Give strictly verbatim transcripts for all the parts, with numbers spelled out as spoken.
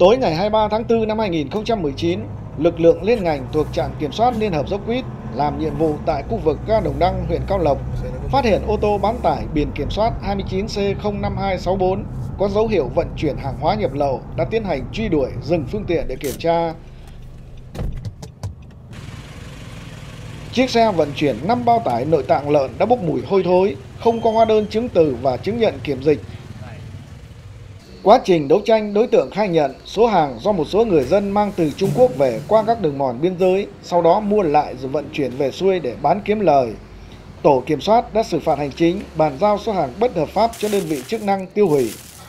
Tối ngày hai mươi ba tháng tư năm hai nghìn không trăm mười chín, lực lượng liên ngành thuộc trạm kiểm soát Liên hợp Dốc Quýt làm nhiệm vụ tại khu vực ga Đồng Đăng, huyện Cao Lộc, phát hiện ô tô bán tải biển kiểm soát hai mươi chín C không năm hai sáu bốn có dấu hiệu vận chuyển hàng hóa nhập lậu, đã tiến hành truy đuổi, dừng phương tiện để kiểm tra. Chiếc xe vận chuyển năm bao tải nội tạng lợn đã bốc mùi hôi thối, không có hóa đơn chứng từ và chứng nhận kiểm dịch. Quá trình đấu tranh, đối tượng khai nhận số hàng do một số người dân mang từ Trung Quốc về qua các đường mòn biên giới, sau đó mua lại rồi vận chuyển về xuôi để bán kiếm lời. Tổ kiểm soát đã xử phạt hành chính, bàn giao số hàng bất hợp pháp cho đơn vị chức năng tiêu hủy.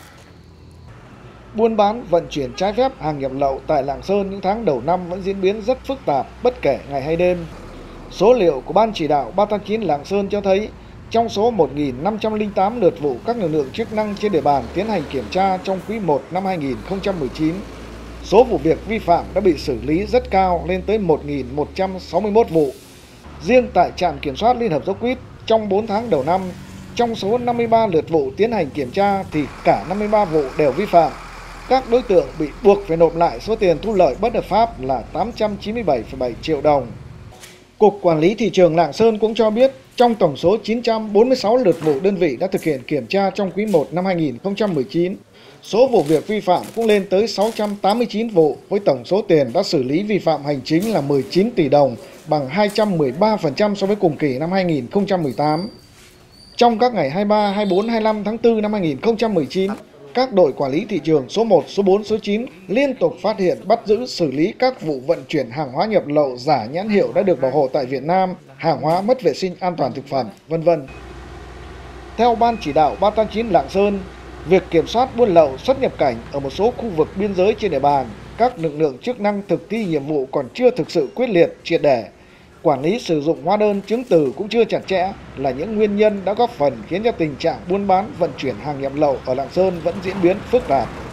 Buôn bán, vận chuyển trái phép hàng nhập lậu tại Lạng Sơn những tháng đầu năm vẫn diễn biến rất phức tạp, bất kể ngày hay đêm. Số liệu của Ban chỉ đạo ba tám chín Lạng Sơn cho thấy, trong số một nghìn năm trăm lẻ tám lượt vụ các lực lượng chức năng trên địa bàn tiến hành kiểm tra trong quý một năm hai nghìn không trăm mười chín, số vụ việc vi phạm đã bị xử lý rất cao, lên tới một nghìn một trăm sáu mươi mốt vụ. Riêng tại trạm kiểm soát Liên hợp Dốc Quýt, trong bốn tháng đầu năm, trong số năm mươi ba lượt vụ tiến hành kiểm tra thì cả năm mươi ba vụ đều vi phạm. Các đối tượng bị buộc phải nộp lại số tiền thu lợi bất hợp pháp là tám trăm chín mươi bảy phẩy bảy triệu đồng. Cục Quản lý Thị trường Lạng Sơn cũng cho biết, trong tổng số chín trăm bốn mươi sáu lượt vụ đơn vị đã thực hiện kiểm tra trong quý một năm hai nghìn không trăm mười chín, số vụ việc vi phạm cũng lên tới sáu trăm tám mươi chín vụ, với tổng số tiền đã xử lý vi phạm hành chính là mười chín tỷ đồng, bằng hai trăm mười ba phần trăm so với cùng kỳ năm hai nghìn không trăm mười tám. Trong các ngày hai mươi ba, hai mươi bốn, hai mươi lăm tháng tư năm hai nghìn không trăm mười chín, các đội quản lý thị trường số một, số bốn, số chín liên tục phát hiện, bắt giữ, xử lý các vụ vận chuyển hàng hóa nhập lậu giả nhãn hiệu đã được bảo hộ tại Việt Nam, hàng hóa mất vệ sinh an toàn thực phẩm, vân vân. Theo Ban chỉ đạo ba tám chín Lạng Sơn, việc kiểm soát buôn lậu xuất nhập cảnh ở một số khu vực biên giới trên địa bàn, các lực lượng chức năng thực thi nhiệm vụ còn chưa thực sự quyết liệt, triệt để. Quản lý sử dụng hóa đơn chứng từ cũng chưa chặt chẽ, là những nguyên nhân đã góp phần khiến cho tình trạng buôn bán vận chuyển hàng nhập lậu ở Lạng Sơn vẫn diễn biến phức tạp.